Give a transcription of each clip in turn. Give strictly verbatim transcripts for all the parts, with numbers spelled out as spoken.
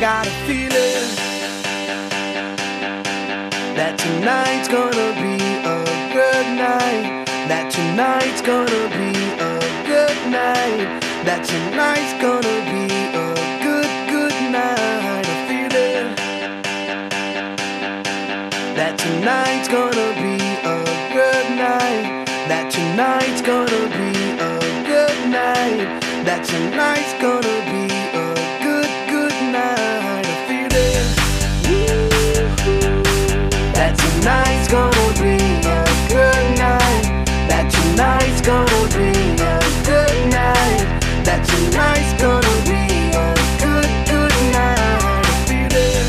got a feeling that tonight's gonna be a good night. That tonight's gonna be a good night. That tonight's gonna be a good, good night. A feeling that tonight's gonna be a good night. That tonight's gonna be a good night. That tonight's gonna be a good, good night. A feeling that tonight's gonna be a good night. That tonight's gonna be a good night. That tonight's gonna be a good, good night. A feeling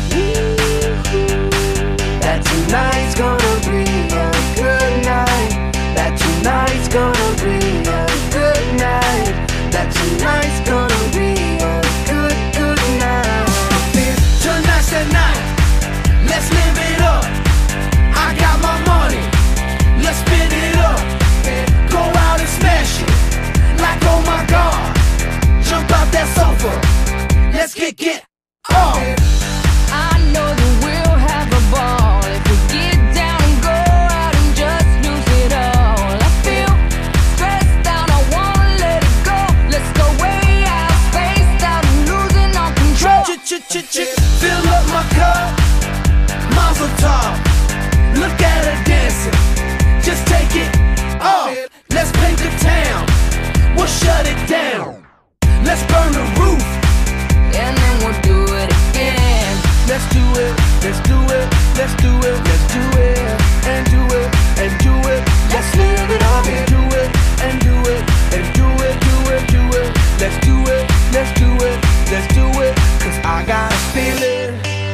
that tonight's gonna be a good night. That tonight's gonna be a good night. That tonight's gonna be a good, good night. Tonight's the night, let's live it up. I got my money, let's spin it up. Go out and smash it, like oh my God. Jump out that sofa, let's get get off. I know that we'll have a ball if we get down and go out and just lose it all. I feel stressed out, I wanna let it go. Let's go way out, spaced out and losing all control. Ch-ch-ch-ch, fill up my cup, Mazel tov. Look at her dancing, just take it off. Let's paint the town, we'll shut it down. Let's burn the roof, And then we'll do it again. let's do it, let's do it, let's do it, let's do it, and do it, and do it. Let's live it up and do it, and do it, and do it, do it, do it. Let's do it, let's do it, let's do it. Cause I got a feeling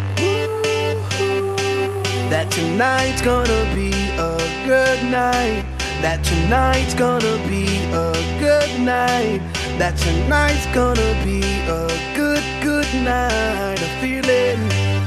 that tonight's gonna be a good night. That tonight's gonna be a good night. That tonight's gonna be a good, good night. A feeling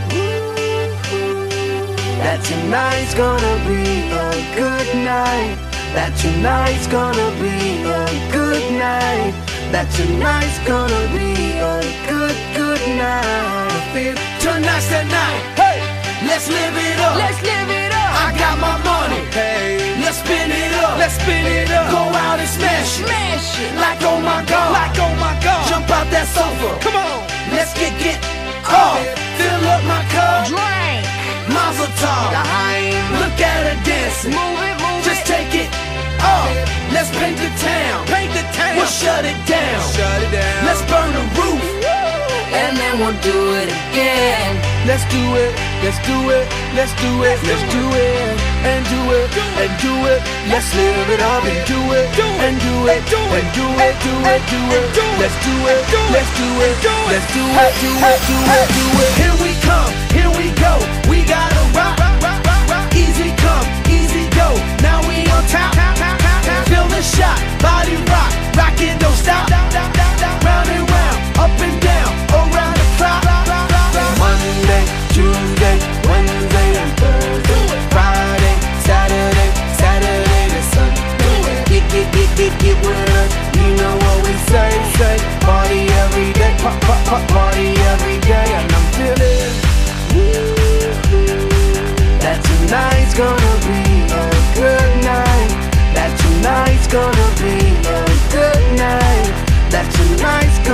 that tonight's gonna be a good night. That tonight's gonna be a good night. That tonight's gonna be a good, good night. I feel tonight's the night. Hey, let's live it up. Let's live it up. I got my money. Hey, let's spin it up. Let's spin it up. Go out and smash it. Smash it. Like oh my God. Like oh my God. Jump out that sofa. Come on. Let's get get off. Fill up my cup. Drink. Mazel tov. Look at her dancing. Move it, move Just it. take it off. Let's paint the town. Paint the town. We'll shut it down. Shut it down. Let's burn the roof. And then we'll do it again. Let's do it. Let's do it. Let's do it. Let's do it. And do it. And do it. Let's live it up and do it. And do it. And do it. Do it. Do it. Let's do it. Let's do it. Let's do it. Do it. Do it. Do it. Here we come. Here we go. We gotta rock. Easy come. Easy go. Now we on top. Feel the shot. Body rock. Rock it. Don't stop. Round and round. Up and down. Around the clock. Monday, Tuesday, Wednesday, and Thursday. Friday, Saturday, Saturday to Sunday. Get, get, get, get, get with us. You know what we say, say. Party every day, pop, pop, pop, party every day. And I'm feeling that tonight's gonna be a good night. That tonight's gonna be a good night. That tonight's